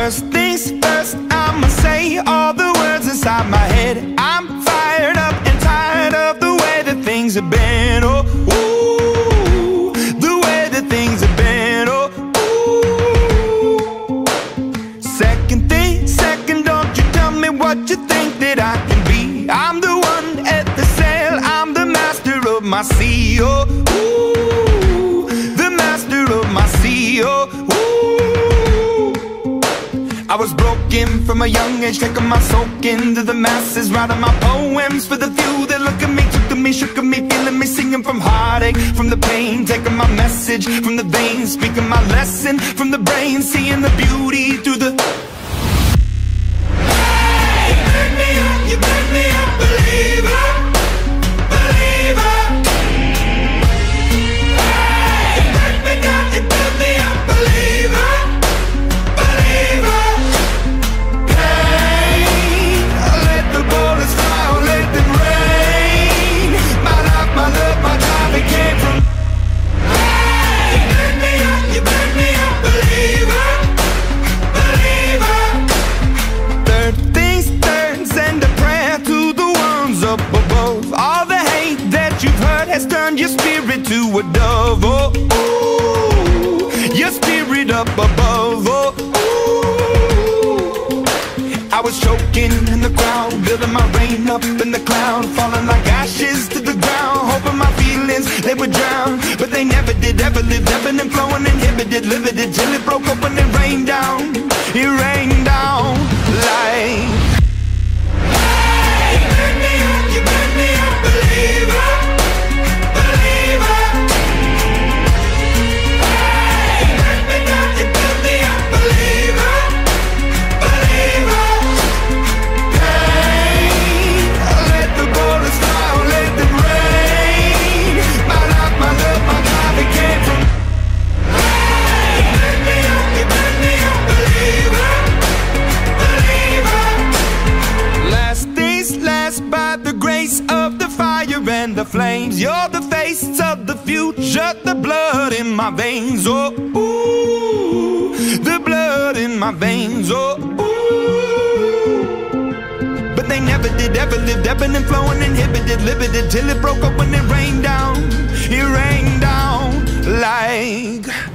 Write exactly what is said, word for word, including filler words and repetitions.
First things first, I'ma say all the words inside my head. I'm fired up and tired of the way that things have been. Oh, ooh, the way that things have been. Oh, ooh. Second thing, second, don't you tell me what you think that I can be. I'm the one at the sail, I'm the master of my sea. Oh, ooh, the master of my sea. Oh, ooh. I was broken from a young age, taking my soak into the masses, writing my poems for the few that look at me, took to me, shook at me, feeling me, singing from heartache, from the pain, taking my message from the veins, speaking my lesson from the brain, seeing the beauty through the... Hey, you burn me up, you burn me up, believer, believer. Hey, you burn me down, you burn me up, believer, believer. Turn your spirit to a dove, oh, ooh, your spirit up above, oh, ooh. I was choking in the crowd, building my rain up in the cloud, falling like ashes to the ground, hoping my feelings, they would drown, but they never did, ever lived, ebbing and flowing, inhibited, limited, till it broke open and rained down, it rained down like... Hey, you burn me up, you burn me up, believer. And the flames, you're the face of the future, the blood in my veins, oh, ooh, the blood in my veins, oh, ooh. But they never did, ever lived, ebbing and flowing, inhibited, limited, till it broke up when it rained down, it rained down like...